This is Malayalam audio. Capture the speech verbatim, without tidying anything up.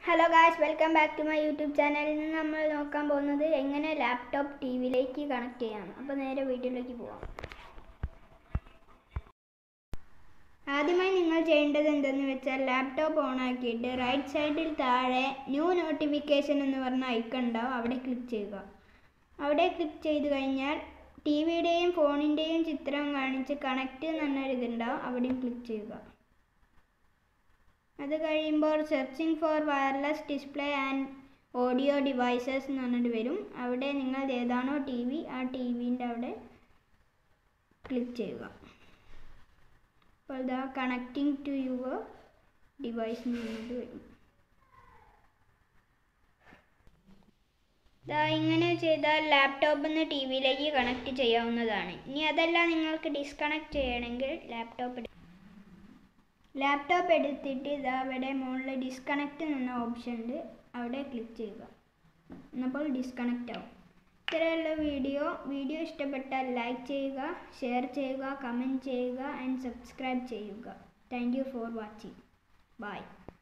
Hello guys, welcome back to my YouTube channel. ഇന്ന് നമ്മൾ നോക്കാൻ പോകുന്നത് എങ്ങനെ ലാപ്ടോപ്പ് ടി വിയിലേക്ക് കണക്ട് ചെയ്യാം. അപ്പോൾ നേരെ വീഡിയോയിലേക്ക് പോവാം. ആദ്യമായി നിങ്ങൾ ചെയ്യേണ്ടത് എന്തെന്ന് വെച്ചാൽ ലാപ്ടോപ്പ് ഓൺ ആക്കിയിട്ട് റൈറ്റ് സൈഡിൽ താഴെ ന്യൂ നോട്ടിഫിക്കേഷൻ എന്ന് പറഞ്ഞ ഐക്കൺ ഉണ്ടാവും, അവിടെ ക്ലിക്ക് ചെയ്യുക. അവിടെ ക്ലിക്ക് ചെയ്ത് കഴിഞ്ഞാൽ ടി വിയുടെയും ഫോണിൻ്റെയും ചിത്രം കാണിച്ച് കണക്റ്റ് എന്ന് പറഞ്ഞൊരു ഇതുണ്ടാവും, അവിടെയും ക്ലിക്ക് ചെയ്യുക. അത് കഴിയുമ്പോൾ searching for wireless display and audio devices എന്ന് പറഞ്ഞിട്ട് വരും. അവിടെ നിങ്ങൾ ഏതാണോ ടി വി ആ ടി വിൻ്റെ അവിടെ ക്ലിക്ക് ചെയ്യുക. അപ്പോൾ ഇതാ കണക്റ്റിംഗ് ടു യുവർ ഡിവൈസ് എന്ന് പറഞ്ഞിട്ട് വരും. ഇതാ ഇങ്ങനെ ചെയ്താൽ ലാപ്ടോപ്പിൽ നിന്ന് ടി വിയിലേക്ക് കണക്ട് ചെയ്യാവുന്നതാണ്. ഇനി അതല്ല നിങ്ങൾക്ക് ഡിസ്കണക്ട് ചെയ്യണമെങ്കിൽ ലാപ്ടോപ്പ് ലാപ്ടോപ്പ് എടുത്തിട്ട് ഇതാ അവിടെ മുകളിൽ ഡിസ്കണക്റ്റ് എന്ന ഓപ്ഷൻ ഉണ്ട്, അവിടെ ക്ലിക്ക് ചെയ്യുക. എന്നപ്പോൾ ഡിസ്കണക്റ്റ് ആവും. ഇത്രയുള്ള വീഡിയോ വീഡിയോ ഇഷ്ടപ്പെട്ടാൽ ലൈക്ക് ചെയ്യുക, ഷെയർ ചെയ്യുക, കമൻറ്റ് ചെയ്യുക ആൻഡ് സബ്സ്ക്രൈബ് ചെയ്യുക. Thank you for watching. By.